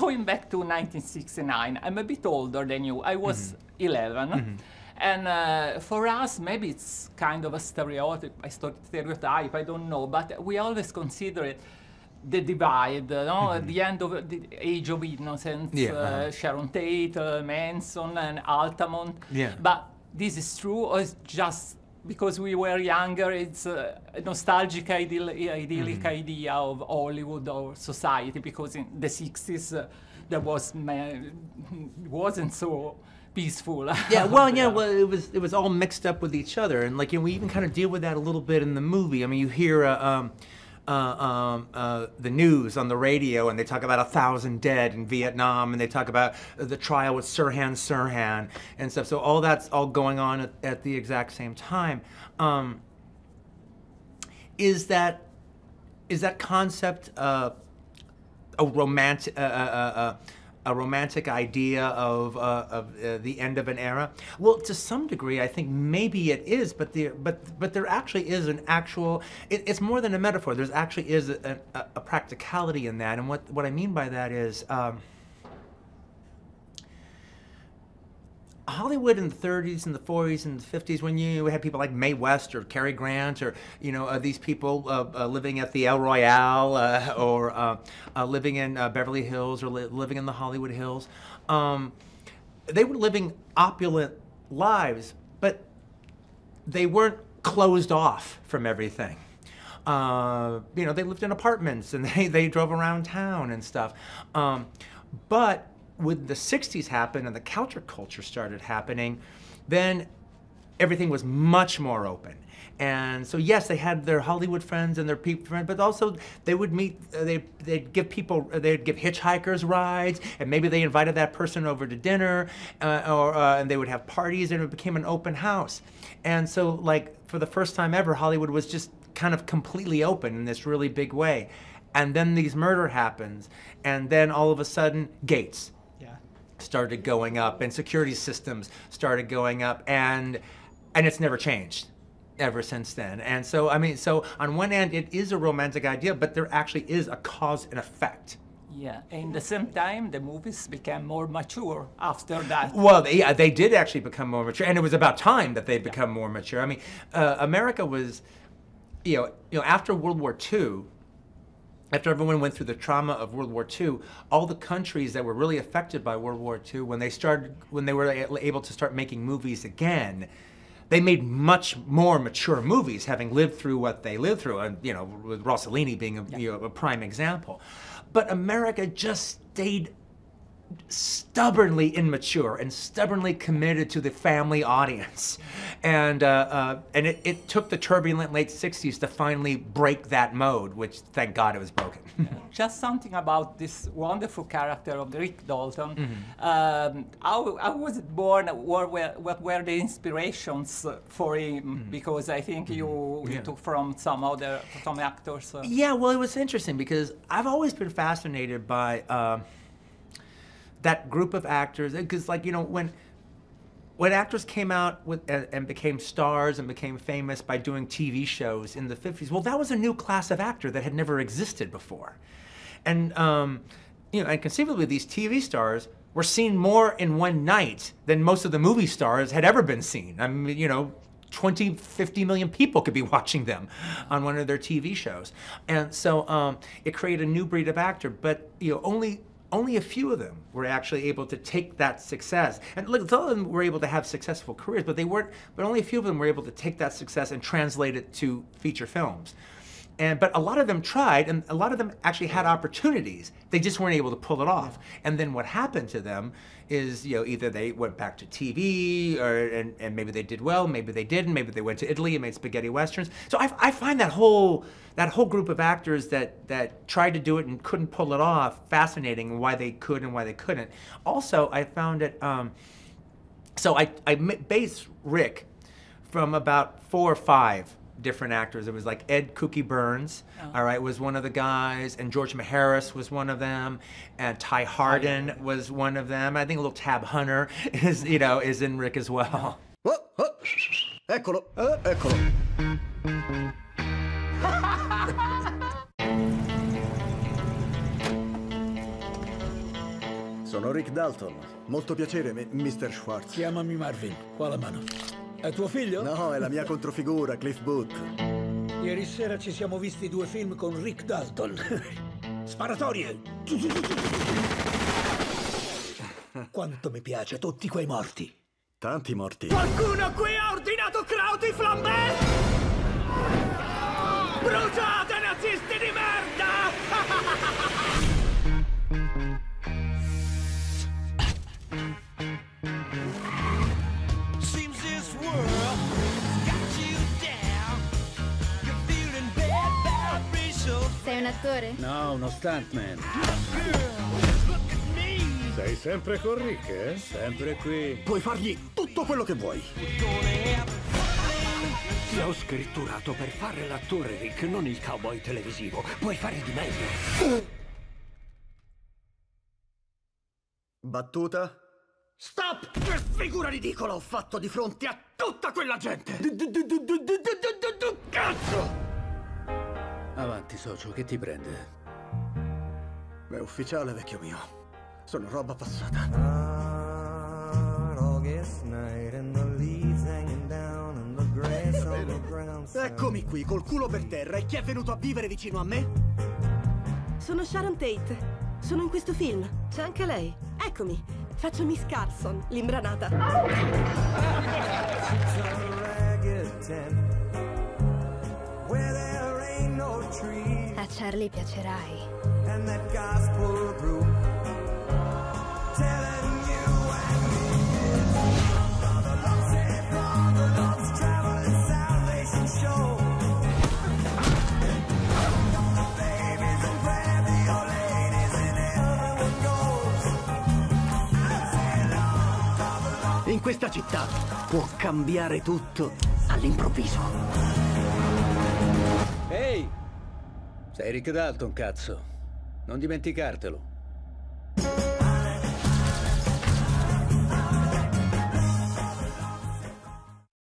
going back to 1969, I'm a bit older than you. I was 11. And for us, maybe it's kind of a stereotype, I don't know, but we always consider it the divide, no? At the end of the Age of Innocence, Sharon Tate, Manson, and Altamont. But this is true, or it's just because we were younger, it's a nostalgic, idyllic idea of Hollywood or society, because in the 60s, there wasn't so peaceful. Well, it was all mixed up with each other, and like, we even kind of deal with that a little bit in the movie. I mean, you hear the news on the radio, and they talk about 1,000 dead in Vietnam, and they talk about the trial with Sirhan Sirhan and stuff. So all that's all going on at the exact same time. Is that concept a romantic idea of the end of an era? Well, to some degree, I think maybe it is, but there actually is an actual. It's more than a metaphor. There's actually is a practicality in that, and what I mean by that is. Hollywood in the 30s and the 40s and the 50s, when you had people like Mae West or Cary Grant, or these people living at the El Royale, or living in Beverly Hills, or living in the Hollywood Hills, they were living opulent lives, but they weren't closed off from everything. They lived in apartments, and they drove around town and stuff, but when the 60s happened and the counterculture started happening, then everything was much more open. And so yes, they had their Hollywood friends and their people friends, but also they would meet, they'd give hitchhikers rides, and maybe they invited that person over to dinner, and they would have parties, and it became an open house. And so, like, for the first time ever, Hollywood was just kind of completely open in this really big way. And then these murder happens, and then all of a sudden, gates started going up, and security systems started going up, and it's never changed ever since then. And so, I mean, so on one end, it is a romantic idea, but there actually is a cause and effect. Yeah, and at the same time, the movies became more mature after that. Well, they did actually become more mature, and it was about time that they become more mature. I mean, America was, after World War II, after everyone went through the trauma of World War II, all the countries that were really affected by World War II, when they were able to start making movies again, they made much more mature movies, having lived through what they lived through, and with Rossellini being a prime example. But America just stayed stubbornly immature and stubbornly committed to the family audience, and it took the turbulent late 60s to finally break that mode, which thank God it was broken. Just something about this wonderful character of Rick Dalton. How was it born? What were the inspirations for him? Because I think you took from some actors. Yeah, well, it was interesting because I've always been fascinated by that group of actors, because when actors came out and became stars and became famous by doing TV shows in the 50s, well, that was a new class of actor that had never existed before. And and conceivably these TV stars were seen more in one night than most of the movie stars had ever been seen. I mean, 20, 50 million people could be watching them on one of their TV shows. And so it created a new breed of actor, but only a few of them were actually able to take that success. And look, some of them were able to have successful careers, but only a few of them were able to take that success and translate it to feature films. But a lot of them tried, and a lot of them actually had opportunities. They just weren't able to pull it off. And then what happened to them is, either they went back to TV, and maybe they did well, maybe they didn't, maybe they went to Italy and made spaghetti westerns. So I find that whole group of actors that tried to do it and couldn't pull it off fascinating, and why they could and why they couldn't. Also, I found it, so I based Rick from about 4 or 5 different actors. It was like Ed Kooky Burns, all right, was one of the guys, and George Maharis was one of them, and Ty Hardin was one of them. I think a little Tab Hunter is in Rick as well. Eccolo, eccolo. Sono Rick Dalton. Molto piacere, Mr. Schwartz. Chiamami Marvin. Qua la mano. È tuo figlio? No, è la mia controfigura, Cliff Booth. Ieri sera ci siamo visti 2 film con Rick Dalton. Sparatorie! Quanto mi piace tutti quei morti. Tanti morti. Qualcuno qui ha ordinato crauti flambé? Bruciate, nazisti di merda! Sei un attore? No, uno stuntman. Sei sempre con Rick, eh? Sempre qui. Puoi fargli tutto quello che vuoi. Ti ho scritturato per fare l'attore, Rick, non il cowboy televisivo. Puoi fare di meglio. Battuta? Stop! Che figura ridicola ho fatto di fronte a tutta quella gente! Cazzo! Avanti, socio, che ti prende? È ufficiale, vecchio mio. Sono roba passata. Eccomi qui, col culo per terra. E chi è venuto a vivere vicino a me? Sono Sharon Tate. Sono in questo film. C'è anche lei. Eccomi. Faccio Miss Carson, l'imbranata. A Charlie piacerai. In questa città può cambiare tutto all'improvviso. Ehi! Sei Rick Dalton, cazzo. Non dimenticartelo.